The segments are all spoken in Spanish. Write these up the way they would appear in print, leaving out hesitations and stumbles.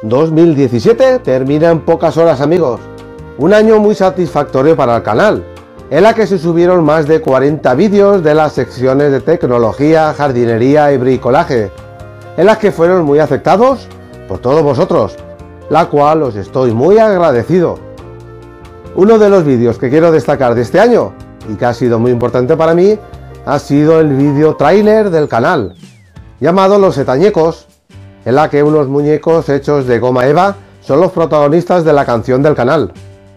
2017 termina en pocas horas, amigos. Un año muy satisfactorio para el canal, en la que se subieron más de 40 vídeos de las secciones de tecnología, jardinería y bricolaje, en las que fueron muy aceptados por todos vosotros, la cual os estoy muy agradecido. Uno de los vídeos que quiero destacar de este año, y que ha sido muy importante para mí, ha sido el vídeo tráiler del canal, llamado Los Setañecos, en la que unos muñecos hechos de goma eva son los protagonistas de la canción del canal.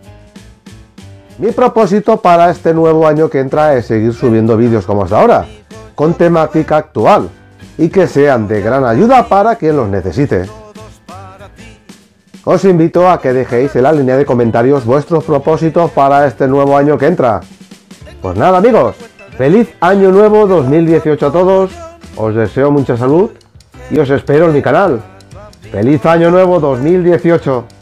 Mi propósito para este nuevo año que entra es seguir subiendo vídeos como hasta ahora, con temática actual, y que sean de gran ayuda para quien los necesite. Os invito a que dejéis en la línea de comentarios vuestros propósitos para este nuevo año que entra. Pues nada, amigos, feliz año nuevo 2018 a todos, os deseo mucha salud y os espero en mi canal. ¡Feliz año nuevo 2018!